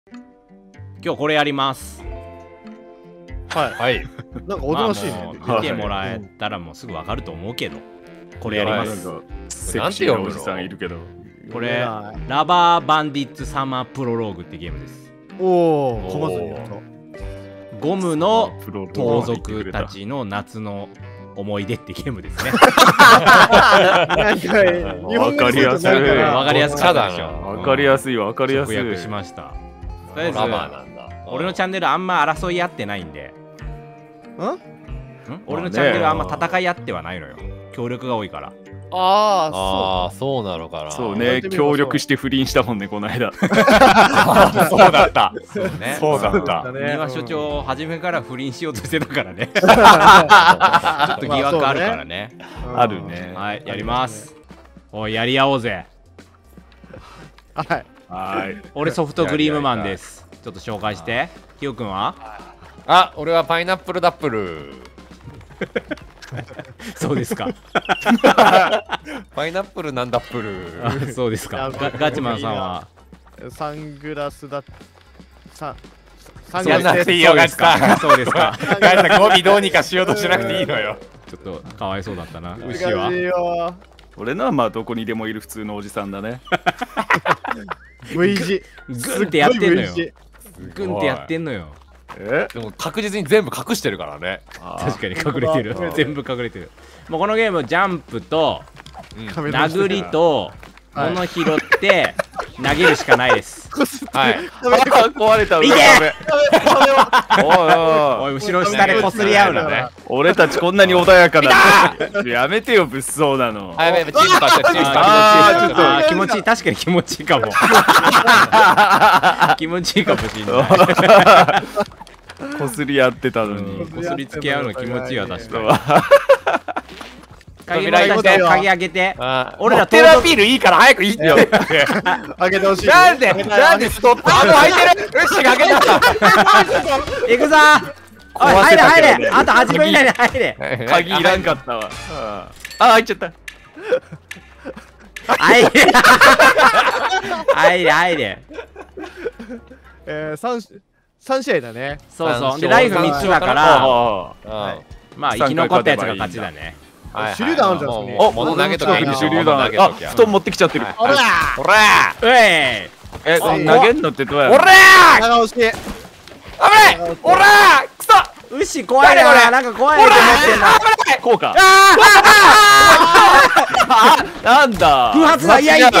今日これやります。 はい。なんかおとなしいね。 見てもらえたらもうすぐわかると思うけど、これやります。 セクシーなおじさんいるけど。 これラバーバンディッツサマープロローグってゲームです。 おお、噛まずにやった。 ゴムの盗賊たちの夏の思い出ってゲームですね。わかりやすい。 わかりやすかったでしょ。 わかりやすいわかりやすい。 直訳しました。とりあえず俺のチャンネルあんま争い合ってないんで。俺のチャンネルあんま戦い合ってはないのよ。協力が多いから。 ああ、そうなのかな。 そうね、協力して不倫したもんね、この間。 そうだった。そうだった。 三輪所長、初めから不倫しようとしてたからね。ちょっと疑惑あるからね。 あるね。 はい、やります。おい、やり合おうぜ。 はい。 俺ソフトクリームマンです。ちょっと紹介して。ひよくんは？ あ、俺はパイナップルダップル。 そうですか。 パイナップルなんだップル。 そうですか。ガチマンさんはサングラスだ。 やんなくていいよ、ガチさん。 そうですか。 ガチさん語尾どうにかしようとしなくていいのよ。 ちょっとかわいそうだったな。牛は。 俺のはまあどこにでもいる普通のおじさんだね。 V 字。 グンってやってんのよ。グンってやってんのよ。 でも確実に全部隠してるからね。 確かに隠れてる。全部隠れてる。もうこのゲームジャンプと殴りと物拾って投げるしかないです。 はい。 壊れた。 いけ！おい、後ろ下でこすり合うなね。 俺たちこんなに穏やかなのに。やめてよ、物騒なの。 あ、やべ、チーズ買って、チーズ買って。気持ちいい、確かに気持ちいいかも。気持ちいいかもしれない。 こすり合ってたのに。 こすりつけ合うの気持ちいいわ、確かに。鍵開けて。 俺らテラピールいいから早くいいってよ。 開けてほしい。 なんでストップ。あ、もう開いてる。よし、開けた。 行くぞ。おい、入れ。あと8分以内に入れ。 鍵いらんかったわ。あ、開いちゃった。 入れ。 3試合だね。 そうそう。で、ライフ3つだから、まあ生き残ったやつが勝ちだね。 手榴弾あるじゃん。 お、物投げとけ。 手榴弾。あ、布団持ってきちゃってる。 ほら投げんのってどうやるの？ ほら長押し。危ない。 ほらくそ。 牛怖いな。なんか怖いと思ってんな。 こうか。なんだ。 不発だ。いや、いけ。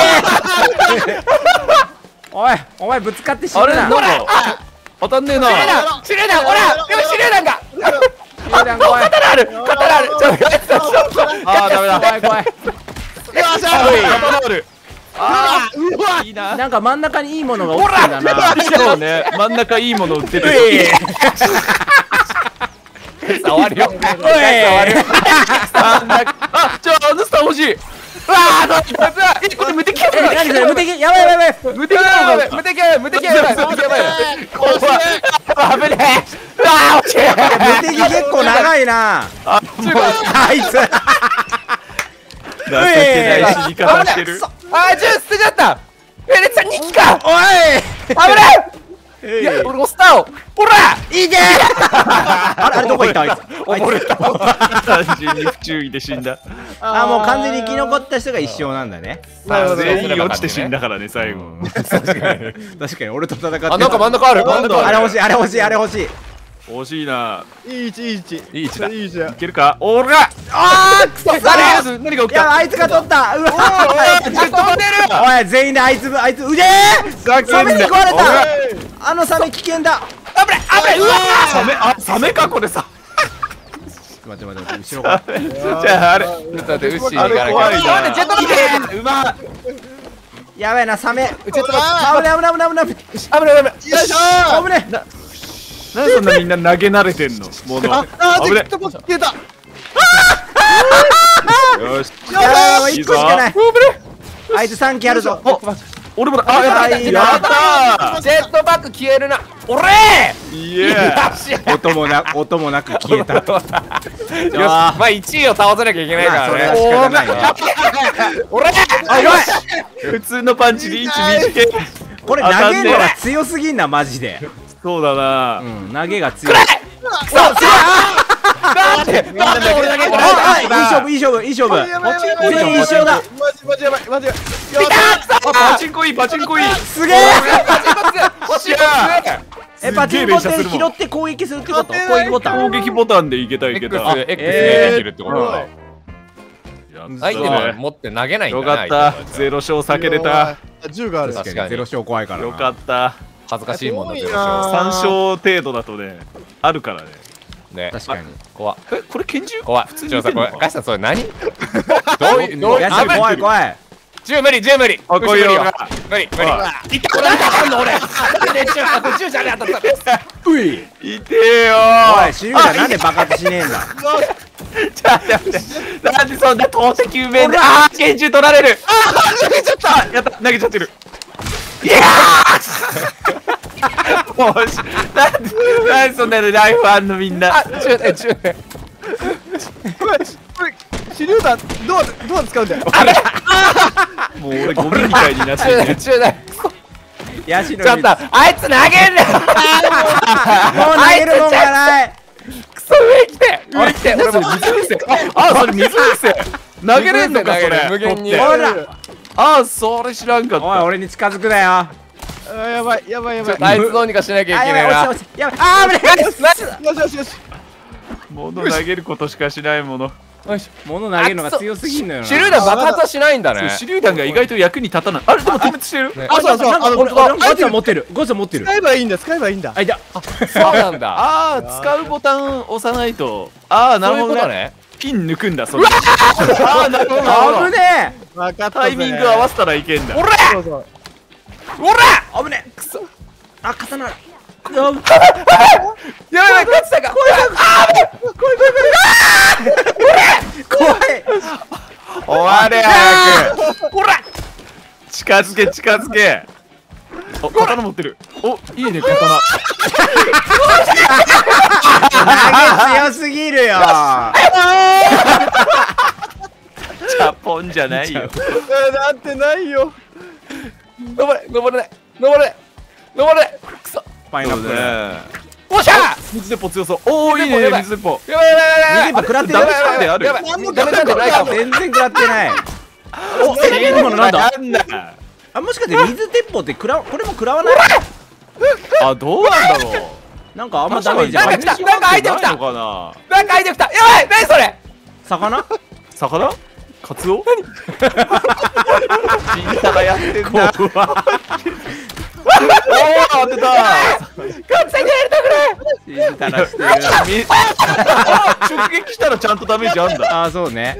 お前ぶつかって死ぬな。 当たんねえな。 司令団、ほら、でも司令刀が。 刀ある。 ちょっとああ、ダメだ。怖い。 刀ある。 いいな。なんか真ん中にいいものが落ちてんだな。 そうね。真ん中いいもの売ってる。 触るよ。 あ、じゃああのスター欲しい。 わあ、これ無敵。 何それ無敵。やばい。 無敵やばい。無敵やばい。怖い。危ねえ。うわあ、落ちる。 無敵結構長いな。あいつ。 情けない死に方してる。 あ、じゃあ捨てちゃった。レッツ2機か。 おい。 危ない。いや、俺もスターを。ほら。 いけ。あれどこ行ったあいつ。 溺れた。 単純に不注意で死んだ。 あ、もう完全に生き残った人が一生なんだね。 全員落ちて死んだからね、最後。 確かに俺と戦って。 あ、なんか真ん中ある。 あれ欲しい。 惜しいな。 いい位置。 いい位置だ。 いけるか。おら。 ああ、くそ。 何が起きた。 あいつが取った。うわ。 飛んでる。 おい、全員であいつうでー。サメに食われた。あのサメ危険だ。 危ない。うわ。 サメかこれさ。 待って後ろが。 じゃああれ。 ちょっと待って、牛あれ怖いな。 ジェットバック。 うま。 やばいなサメ。 ジェットバック。 危ない。 危ない。 よいしょ。危ね。 なんでそんなみんな投げ慣れてんの？もの。 危ね。消えた。 よし。 1個しかない。あいつ3機あるぞ。 俺もだ。あ、やったー。 ジェットバック消えるな。おれー。 いや。 音もなく消えた。 よし、まあ1位を倒さなきゃいけないからね。 仕方ないね。 おれー。 あ、よし。普通のパンチで位置短い。 これ投げるのが強すぎんなマジで。 そうだな。 うん、投げが強い。 なんで俺だけいい勝負。全員一緒だ。 マジやばいマジやばい。 パチンコいいパチンコいい。 すげえ。パチンコって拾って攻撃するってこと？攻撃ボタン。 攻撃ボタンでいけた。 X でできるってことだ。アイテムよ持って投げないんだかった。0勝避けれた。 銃がある。 確かにゼロ勝怖いからな。 よかった。 恥ずかしいもんなゼロすごいな勝。 3勝程度だとね、あるからね。 ね、 確かに。 怖っ。 これ拳銃？ 怖い。 普通にちょっとさ、これ、ガシさん、それ何？どういう、 いや怖い。 銃無理。 こういうのが無理。 いったなんかあんの俺。 銃じゃね当たった。 うい。 いてえよおい、シリュウさんなんで爆発しねえんだ。 ちょっと待って。なんでそんな投石有名で。拳銃取られる。投げちゃった。やった、投げちゃってる。いやーもうなんでそんなのライフあんのみんな。 これ手榴弾どう使うんだよ。 もう俺ゴミみたいになってるね。 ヤシのちょっと、あいつ投げんな。 もう投げるもんがない。 クソ上来て。俺もう水風船。 それ水風船投げれんのかそれ。 無限に。 ほら。 それ知らんかった。 おい、俺に近づくなよ。 やばい。 あいつどうにかしなきゃいけないな。 やばい。危ない。 よし。 物投げることしかしないもの。 物投げるのが強すぎんのよな。 手榴弾爆発はしないんだね。 手榴弾が意外と役に立たない。あれでも点滅してる。 そう俺ゴチャ持ってる。 使えばいいんだ。 あ、いた。 そうなんだ。 使うボタン押さないと。なるほどね。ピン抜くんだそれ。なるほど。 危ねタイミング合わせたらいけんだ。 そうえ。危ねえ。くそ。あ、刀。 やばい、勝つたか。 怖い。 終われ早く。ほら。近づけ。刀持ってる。いいね刀。 投げ強すぎるよ。 チャポンじゃないよ。 だってないよ。 登れ。くそ。 パイナップル。 おっしゃ。 水鉄砲強そう。いいね水鉄砲。 やばい。 水食らってダメる。 なんである。 ダメなんてないかも。 全然食らってない。今のなんだ。 なんだ。 もしかして水鉄砲ってこれも食らわない。 どうなんだろう。 なんかあんまダメージなんか開いてきた。 のかな。 なんか開いてきた。やばい、何それ。 魚？ カツオ？みんながやってんだ。当てた。 カツにやりたくない。 信じたらしてる。 直撃したらちゃんとダメージあんだ。 そうね。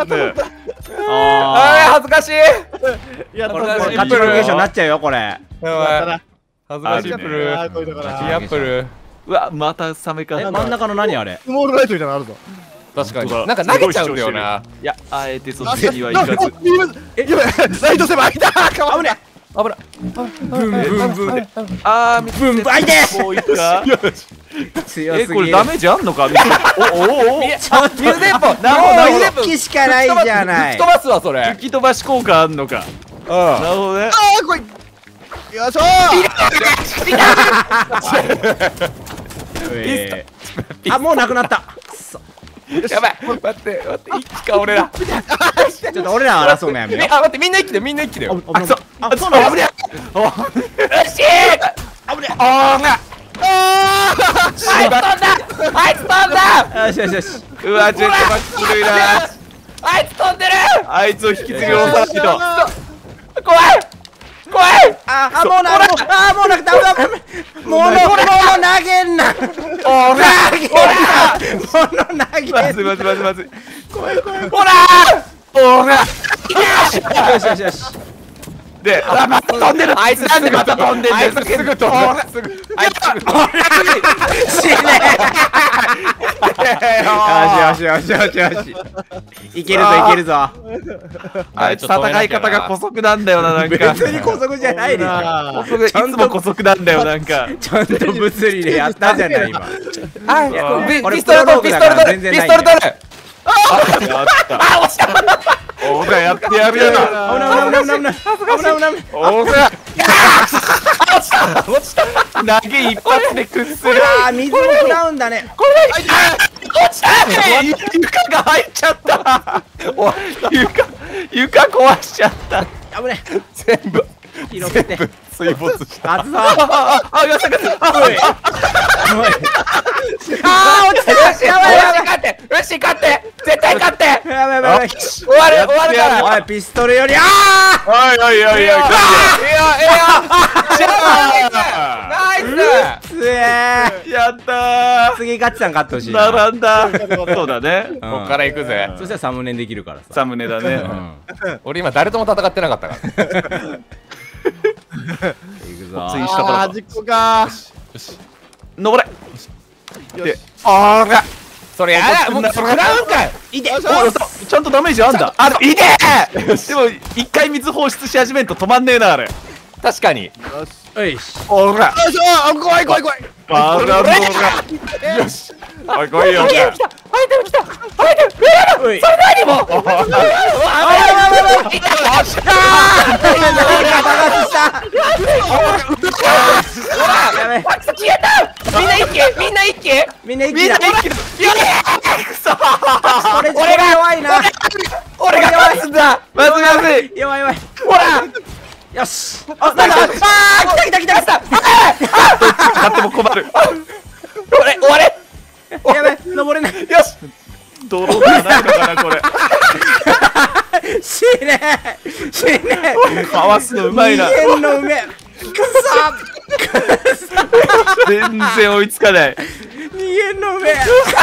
恥ずかしい。 カットロケーションになっちゃうよこれ。 やばい。恥ずかしい。アップル。 うわ、またサメか。 真ん中の何あれ？ スモールライトみたいなのあるぞ。 確かに。なんか投げちゃうんだよな。 いや、あえてそっちにはいかず。 やばい、ライトセーバー開いた。 危ね危ない。 ブン。 ブンバイで。こういった。 強すぎる。 これダメージあんのか？ 水鉄砲。 もう一機しかないじゃない。 吹き飛ばすわそれ。 吹き飛ばし効果あんのか。なるほどね。 こい。よいしょー。もうなくなった。 やばい。待って一気か俺ら。 ちょっと俺ら争うのやめよう。 待ってみんな一気でよ。 そうなの。危ねえ。 よし。危ねえ。あいつ飛んだ。 よし。 うわ、ジェットバックずるいな。 あいつ飛んでる。 あいつを引き継ぎ下ろさないと。 怖い。 もうなくなった。もう投げんな。 まずい。 ほら。 よし。 で、また飛んでる。 あいつなんでまた飛んでんだよ。すぐ飛ぶ。あいつすぐ。 死ね。よし。いけるぞ。 あいつ戦い方が姑息なんだよな、なんか。 別に姑息じゃないでしょ。 いつも姑息なんだよ、なんか。 ちゃんと物理でやったじゃない今。 ピストル取る。 やった。おがやってやるよな。 危ない。 落ちた。 投げ一発で屈する。 ああ、水も食らうんだね。 落ちた。 床が入っちゃった。床壊しちゃった。 危ねえ。 全部拾って水没した。 勝つぞ。 あ、よし、勝った。 おいあー落ちた。やばいやばい。 勝って。よし勝って。絶対勝って。 やばいやばいやばい。 終わるから。 おいピストルよりおいおいおいおい。 いやナイス。 つえやった次ガチさん勝ってほしいー。 な。 並んだ。そうだね。 うんこっから行くぜ。 そしたらサムネできるからさ。 サムネだね。 うん俺今誰とも戦ってなかったから。 行くぞ。 次下から端っこか。 よし。 登れ。でよし。 あら。 それやだ。もうそれ食らうんかい。 いて。 おちゃんとダメージあんだ。あ、いてー。でも一回水放出し始めんと止まんねえなあれ。 確かに。 よし。 おいし。 おら。 よいしょ。あ、怖い怖い怖い。 バカドラ。よし。おい来いよ。 アイテム来た。 おい。 何も。 やべえ。 消えた。みんな一気。みんな一気。 みんな一気だ。 くそ。 これ弱いな。 俺が勝つんだ。 まずいまずい。 弱い弱い。 ほら。 よし。あ、なんだ。あー来た来た来た。 買っても困る。 終われ。 やべえ、登れない。 よし。 泥がないのかなこれ。 死ねえ死ねえ。 かわすのうまいな。 逃げんのうめえ。くそ全然追いつかない。 逃げんのうめえ。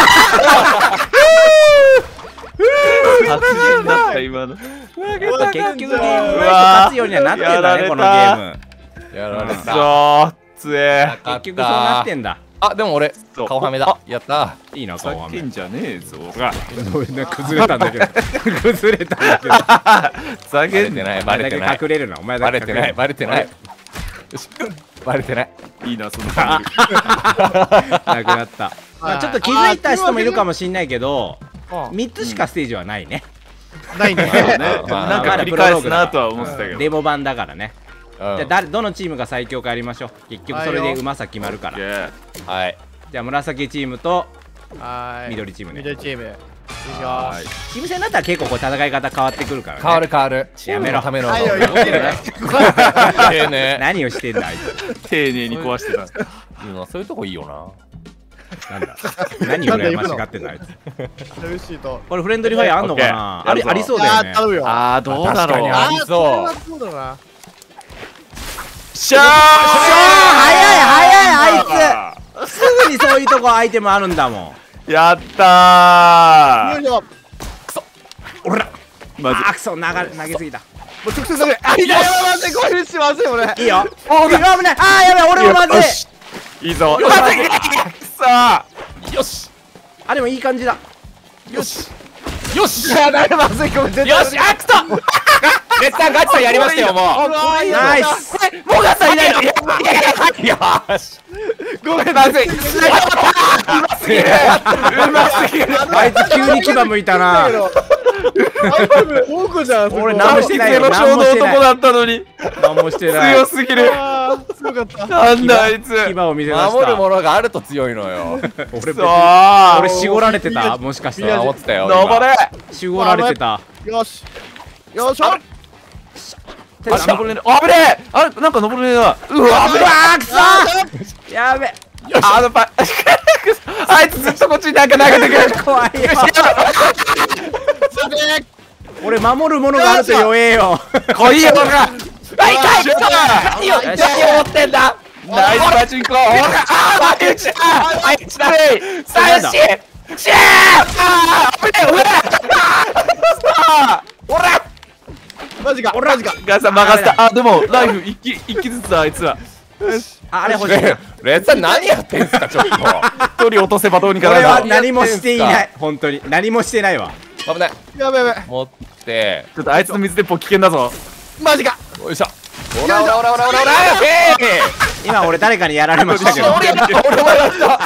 達人だった今の。 結局ゲーム勝つようにはなってんだね、このゲーム。 やられくそた。 ーつえ。 結局そうなってんだ。 あ、でも俺そう顔はめだ。やったいいな、顔はめ。 叫んじゃねえぞ。ほら。 崩れたんだけど。崩れたんだけど。 叫んでバレてない。 お前だけバレてない。 隠れるな、お前だけバレてない。バレてない。よし。バレてない。 いいなその感じ。 なくなった。まあちょっと気づいた人もいるかもしんないけど、 あ 3つしかステージはないね。 ないね。 なんか繰り返すなとは思ってたけど。 デモ版だからね。 うんじゃあどのチームが最強かやりましょう。結局それでうまさ決まるから。 はい。 じゃあ紫チームとはい。 緑チームね。 緑チーム。よいしょ。 はい。 チーム戦だったら結構こう戦い方変わってくるからね。 変わる変わる。 やめろための。 はいよ、 丁言ってるね。 寧。 何をしてんだあい丁寧に壊してた。 そういうとこいいよつ。なんだ。何を羨ましがってんだあいつ。 よしと。 これフレンドリーファイアあんのかな。 オッケーありそうだよね。 頼むよ。 あーどうだろう。 確かにありそうそうだな。 しゃー早いあいつ。すぐにそういうとこアイテムあるんだもん。 やったー。 よいしょ。 おら。 まずあーくそ投げすぎた。 もう直接投げ。あ、いや、まずい、これしまずい、俺。 いいよ。お危ない。あーやばい俺もまずい。 いいぞ。 よしまずい。くそー。 よし。 あでもいい感じだ。 よし。よし。 いや、だいぶまずい、ごめん、絶対。 よし。あくそ。レッツさんガチさんやりましたよもう。 ナイス。 もがさんいないの。よし。 ごめん、 まずい。 あいつ急に牙向いたな。 多くじゃん。 俺何もしてないよ。 の何もしてない。 男だったのに何もしてない。 強すぎる。 強かった。 なんだあいつ。 牙を見せました。 守るものがあると強いのよ。 俺そう。 俺絞られてた。もしかして思ってたよ。 登れ。 絞られてた。 よし。よいしょ。 あ、登れねえ。あぶねえ。あれなんか登れねえな。うわ危ねあーくそ。やべ。 え。あのパあいつずっとこっちになんか投げてくる。 怖いよ。俺守るものがあると弱えよ。 来いよほら。 あ、痛い。何を持ってんだ。 ナイスパチンコ。ほら。あー、打ちだ。あいつだ。 三振。シェー。あー、危ねえ。ほら。 マジか、俺マジか。 ガさん任せた。あ、でもライフ一機ずつだあいつら。 あれ欲しい。 レッツさん何やってんすかちょっと。 一人落とせばどうにかな俺るな。 は何もしていない。本当に何もしてないわ。 危ない。 やべやべ。 持って。 ちょっとあいつの水鉄砲危険だぞ。 マジか。 よいしょ。オラオラオラオラオラオラ。 今俺誰かにやられましたけど。 俺もやった。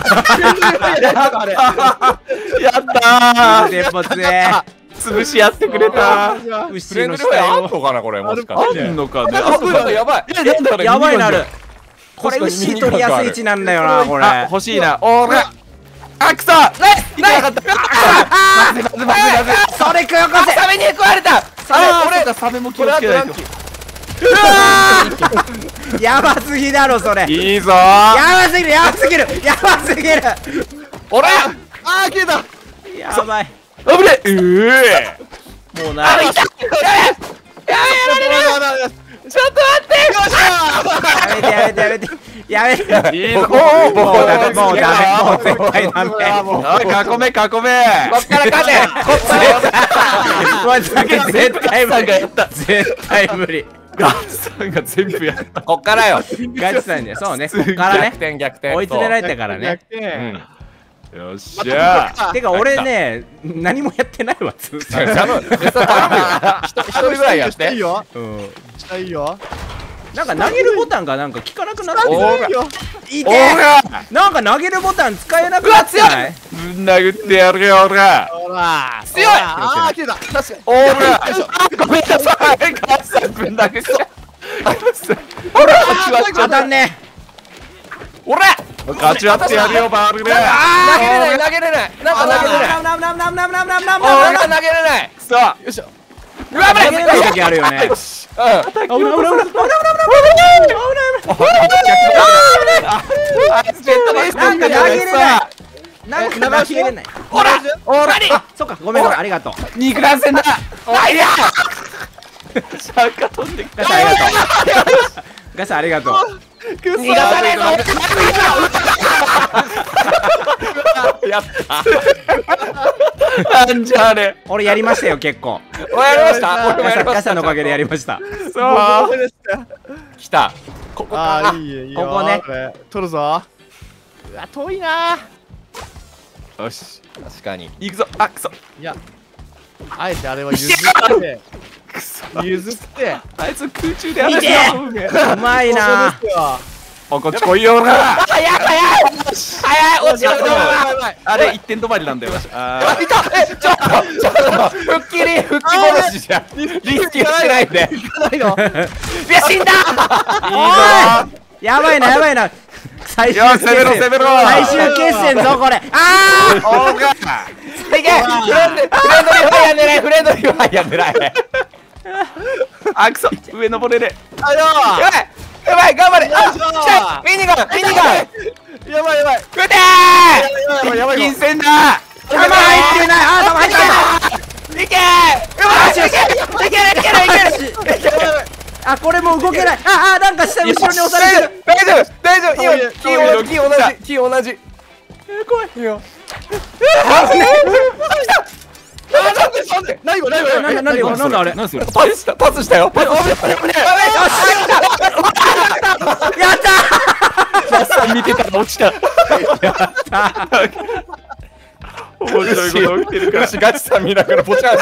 やったー。 鉄砲つえ。 潰し合ってくれた。 フレ牛のンドリファイアあん下を。 のかなこれもしかあして。 んのかね。 あ、やばい。 やばいなる。 これ牛取りやすい位置なんだよなこれ。 あ、欲しいな。おら。あ、くそ。ナイス。いけなかった。 それくよこせ。 サメに食われた。 俺サメも気をつけないと。 やばすぎだろそれ。 いいぞ。 やばすぎるやばすぎるやばすぎる。 俺。 あー、消えた。 やばい。 危ねえ。 もうな。 やめられる。ちょっと待って。 やめてやめてやめてやめて。 いいぞ。 もうダメもうダメもう絶対ダメ。 おい、囲め囲め。 こっから勝て。こっからもう絶対無理絶対無理。 ガッツさんが全部やった。 こっからよ。 ガチさんでそうねこっからね逆転逆転。 追い詰められたからね。 よっしゃ。 てか俺ね何もやってないわつーさん。 頼むよ。一人ぐらいやっいいて。 よ。 うんいいよ。 なんか投げるボタンがなんか効かなくなってる。 いいよ。 いてー。なんか投げるボタン使えなくなってない？ ぶん殴ってやるよ、おら。 ほら。 強い。 あー、消えた。確かに。 おら。ごめんなさい。ガッツさんぶん殴っちゃう。 ほら。 当たんね。 ほら。 ガチ割ってやるよ、バールで。 投げれない投げれない。なんか投げれない。なんか投げれない。 さあ。 よいしょ。うわ、危ない。 投げれない時あるよね。 うん。 危ない危ない危ない危ない危あいつジェットレースなんか投げれない。なんか投げれない。 ほら。ほら。 あ、そっかごめんごめんありがとう。 肉弾戦だ。あいや。シャンが飛んできた。 ガサありがとう。ガサありがとう。 逃がさねえぞ。 やったなんじゃあれ。 俺やりましたよ結構。 おやりました。俺もやりました。 ガサのおかげでやりました。 そう来た。ここか。 あー、いいよ、いいよ。 ここねれ取るぞ。うわ、遠いな。 よし確かに。 行くぞ。あくそ。 いや、あえてあれは譲ってくそ譲ってあいつ空中で話いけしてうまいな。 そうですよ。 おこっち来いよな。 早い早い落ちろ。 あれ一点止まりなんだよ。あいた。ちょっと復帰殺しじゃリスキーしないで。 ないの。 いや死んだ。 おいやばいなやばいな。最終決よし攻めろ攻めろ。 最終決戦ぞこれ。あおが。 いけ。フレンドリーファイヤー狙い。フレンドリーファイヤー狙い。 あくそ上登れれ。 あよやばいやばい頑張れ。あ、来た。ミニガンミニガン。 ー。やばいやばい。 撃てー。 やばい金銭だ。 弾入ってない。あ弾入ってない。 いけー。いけるいけるいける。 あこれもう動けない。あなんか下後ろに押されてる。 大丈夫大丈夫。いいよ。キー同じキー同じ。 怖い。 いいよ。 何これなんだあれ。 何それ。 パスしたよ。パスしたよ。 やったさん見てたら落ちた。面白いこと起きてるから。 ガチさん見ながらポチャン。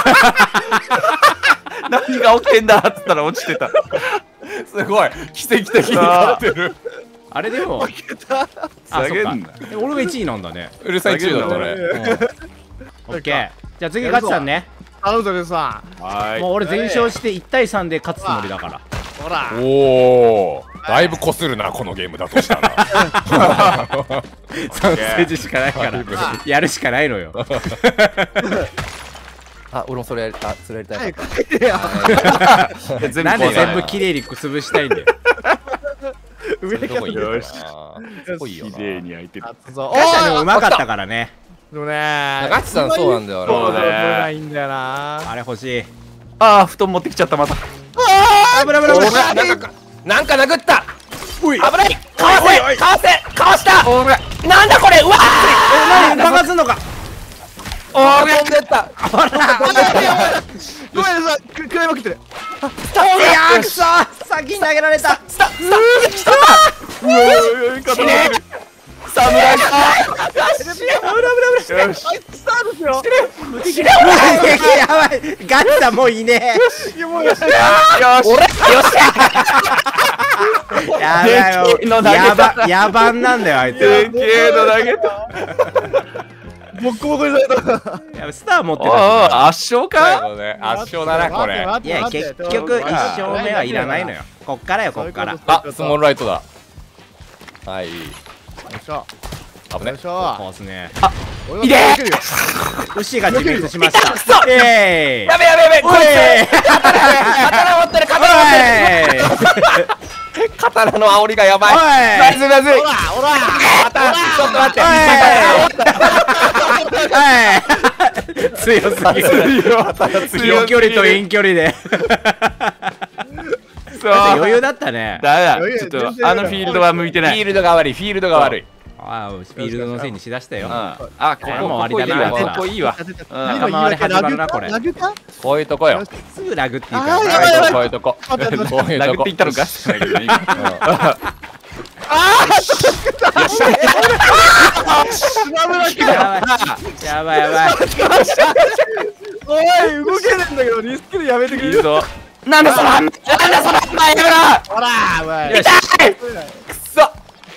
何が起きてんだっつったら落ちてた。 すごい奇跡的に勝ってる。 あれでもあ下げんな。 俺が1位なんだね。 うるさい中だった俺。 オッケー。じゃあ次ガチさんね。 頼むぞルさん。 はい。 もう俺全勝して1対3で勝つつもりだから。 ほら。 おお。だいぶこするなこのゲームだとしたら。 3ステージしかないからやるしかないのよ。 あ、俺もそれやりたい。 早く書いてよ。 なんで全部綺麗に潰したいんだよ。 上からよし。 いいよな。 綺麗に開いてる。 おガチさんでもうまかったからね。 でもね。 ガチさんそうなんだよ。 そうだよないんだよな。 あれ欲しい。 ああ布団持ってきちゃったまた。 危ない危ない危ない。 なんか殴った。 おい危ない。かわしたなんだこれ。うわ何爆発すんのか。 ー飛んでったごめんなさい。食らいまくってる。 いやくそ先に投げられた。 死ね侍か。よし。 スターですよ。 やばいガチさんもういねえ。 よし。 やばいよ。野蛮なんだよあいつでけえの投げた。 ボッコボコにされた。 やばいスター持ってたしああ圧勝か。 圧勝だなこれ。 いや結局1勝目はいらないのよ。こっからよこっから。 あ、スモールライトだ。 はい。 よいしょ。 危ねよい。しょ。 こうですね。 いで牛が自滅しました。えやべやべやべ。こいえつ。刀持ってる。刀持ってる。刀の煽りがやばい。まずいまずい。 ほらほら。 ちょっと待って。 強すぎる。遠距離と遠距離で。 そう余裕だったね。 ダメだ。ちょっとあのフィールドは向いてない。 フィールドが悪い。フィールドが悪い。 ああ、フィールドのせいにしだしたよ。 あ、ここもう終わりだなここいいわ。 仲間割れ始まるな、これ。 ラグかこういうとこよ。 すぐラグって言うあかーやばいやばいこういうとこ。こういうとこ。 殴っていったのか。 やばいやばい。 おい動けねえんだけどリスクでやめてくれる。 いいぞ。 なんだそのハンマー。なんだそのハンマーやめろ。 ほらお前。 よし。 くそ。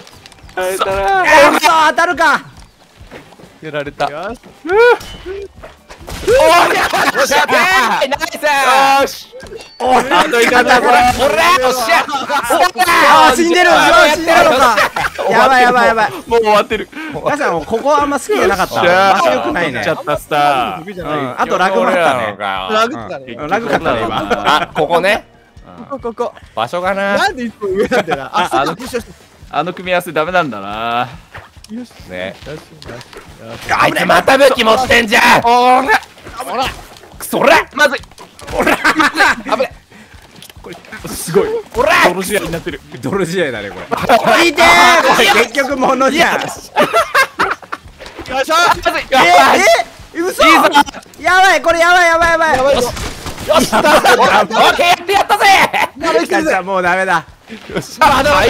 当たるか。 やられた。 よし。 おーよっしゃナイス。 あといかんだこれ。 おらよっしゃ。 ああ、死んでる。死んでるのか。やばいやばいやばい。 もう終わってる。 皆さん、ここあんま好きじゃなかった。 じゃあ場所良くないねち。ゃったスター。 得意じゃない。 あとラグもあったね。 ラグだね。 ラグかったね、今。 あ、ここね。 ここ。 場所がな。 なんでいつも上なんだよな。あ、よしよし。 あの組み合わせダメなんだな。 よし。 ね。 よしよし。 あいつまた武器持ってんじゃん。おら。くそら。まずい。おら。危ね。 すごい。 おら。 泥試合になってる。 泥試合だね、これ。いてー。結局物じゃん。 よいしょ。 まずい。 嘘。やばい、これやばいやばいやばい。 やばいぞ。 よし。オッケーやったぜ。 やばいガチャもうダメだ。 あの。おい。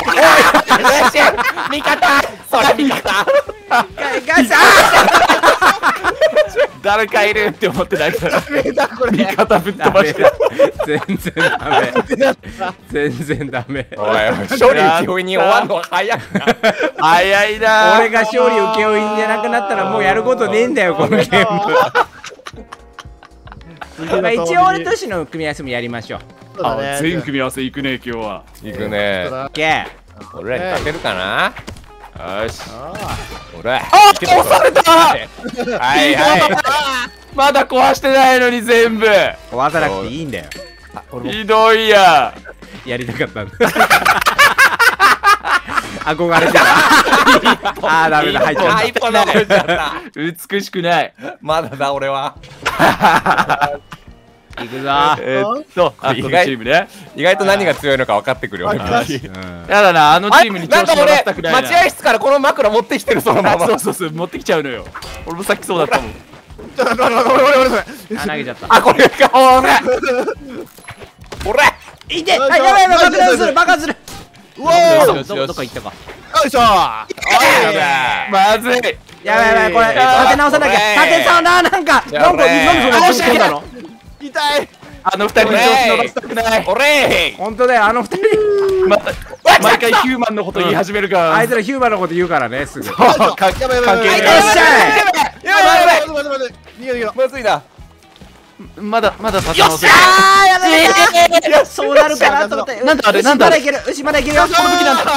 味方。それ味方。 ガチャ。 誰かいるって思ってないから。 ダメだこれ。 味方ぶっ飛ダメばして。 全然ダメ。全然ダメ。 おい、勝利請負に終わるの早いな。 早いな。 俺が勝利請負いんじゃなくなったらもうやることねえんだよ、このゲーム。まあ一応俺としの組み合わせもやりましょう。 あ、全組み合わせいくね今日は。 行くね。 オッケ俺らに勝てるかな。 よし。 俺。あ、 押された。 はいはまだ壊してないのに全部。 ー。壊さなくていいんだよ。 ひどいや。 やりたかったんだ。憧れてた。ああ、ダメだ、入っちゃっ一歩残っちゃった。 美しくない。 まだだ俺は。 た。いくぞー。 あ、このチームね。 意外と何が強いのか分かってくるよ。 うんやだな、あのチームに調子乗らせたくないな。 待合室からこの枕持ってきてるそのまま。 そうそうそう、持ってきちゃうのよ。俺もさっきそうだったもん。 あ、投げちゃった。 あ、これか。おら。おら。 いて、あ、やばいやばい、爆弾する、爆発する。 うわー。 どっか行ったか。 よいしょ。 まずい。 やばいやばい、これ立て直さなきゃ。立て直な、なんかそんな飛んだの。 痛い。 あの二人に調子乗らせたくない。 おれ。 本当だよ、あの二人。 毎回ヒューマンのこと言い始めるから。 あいつらヒューマンのこと言うからね、すぐ。よっやばいやばいやばい。 しゃい。 やばいやばい。待って。逃げろ。 まずいな。 まだ立て直せる。 あー、やばい。そうなるかなと思って。 なんだあれなんだあれ牛まだいける、牛まだいけるよ。 この時なんだ。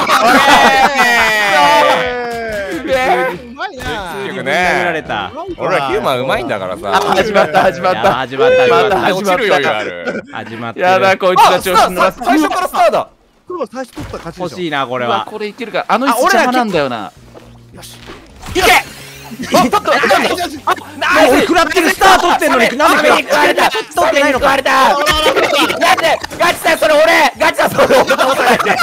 うまいな。 普通にぶん殴られた。 俺らヒューマンうまいんだからさ。 始まった始まっいやた。 始まった、 また始まっ始まった落ちる余裕ある。 た。始まってやだる。 こいつが調子乗らせ最初からスターだ。 黒最初取ったら勝ちでしょ。 欲しいな、これうわは。 これいけるか。あの椅子邪魔なんだよな。 俺食らってるスター取ってんのに、なんで食られた。取ってないのか。 なんでガチだそれ俺ガチだそれ俺倒さないで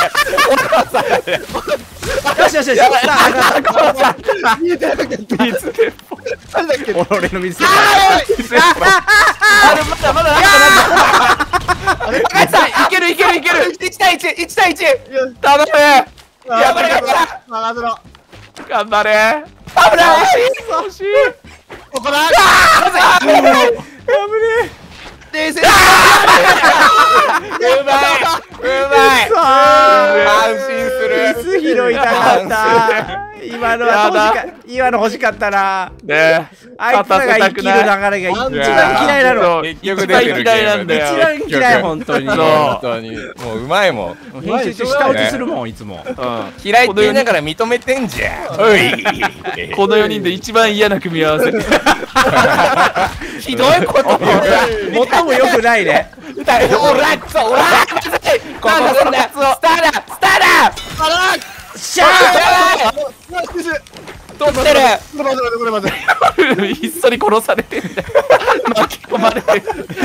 よしよしよし。 見えてなかった。誰だっけ。 俺の水。 あれまだまだガチだいけるいけるいける1対1 1対1 頼む。 やばいやばい任せろ。 頑張れ。 危ない惜しい。 ここだ。 危ね冷静。 うまい安心する。 椅子拾いたかった今の欲しかったな。 ねあいつらが生きる流れが一番嫌いなの。 結局出てる嫌いなんだよ。 一番嫌い本当に。 本当にもううまいもん。 編集中下落ちするもんいつも。 嫌いって言いながら認めてんじゃん。おい。 この4人で一番嫌な組み合わせ。 ひどいこと。 最も良くないね。 おらそうおら。ここすんだよ。スターだスターだ。 しゃあ取ってる。 ひっそり殺されてんだよ。巻き込まれてる。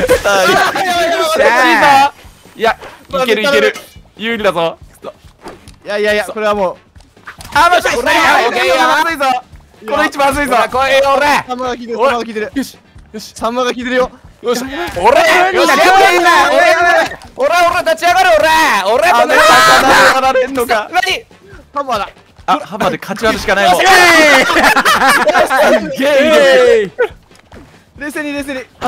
いや、いけるいける。有利だぞ。 いやこれはもうあ、まずいぞ。 まずいぞ。この位置まずいぞ。 これ俺。 サンマが効いてる、サンマが効いてる。よしサンマが効いてるよ。 よし、俺立ち上がる俺このやられんのか。 何サンマだ。 あ、ハンマーで勝ち割るしかないもん。 冷静に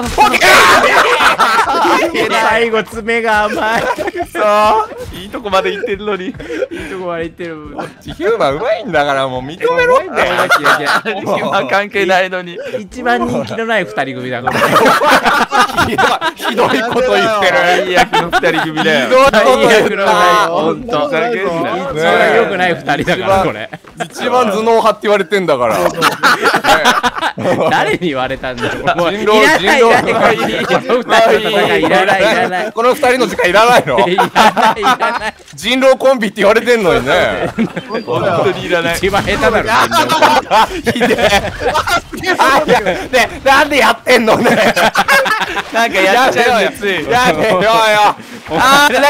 最後爪が甘い。 そういいとこまで行ってるのに。 いいとこまで行ってる。 ヒューマンうまいんだからもう認めろ。 関係ないのに。 一番人気のない二人組だからひどいこと言ってる。最悪の二人組だよ。 最悪のない本当。一番良くない二人だからこれ。 一番頭脳派って言われてんだから誰に言われたんだろう。 人狼いらないこの二人の時間いらないの。 いらない人狼コンビって言われてんのにね。 本当にいらない。 一番下手だろ。 ひでえ。ね、なんでやってんのね。 なんかやっちゃうよつい。 やめようよ。あー、何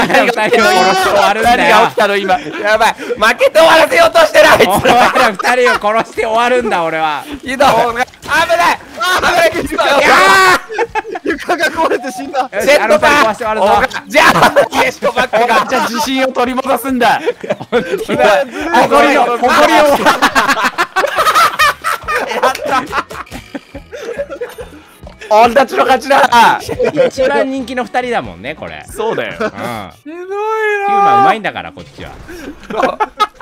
が起きたの今。やばい。負けて終わらせようとしてるあいつ。 お前ら二人を殺して終わるんだ俺は。 ひどい。危ない床が壊れて死んだ。 ジェットバックじゃあジェットバックがじゃあ自信を取り戻すんだ。 誇りを俺たちの勝ちだ。 一番人気の二人だもんねこれ。 そうだよ。 ヒューマンうまいんだからこっちは。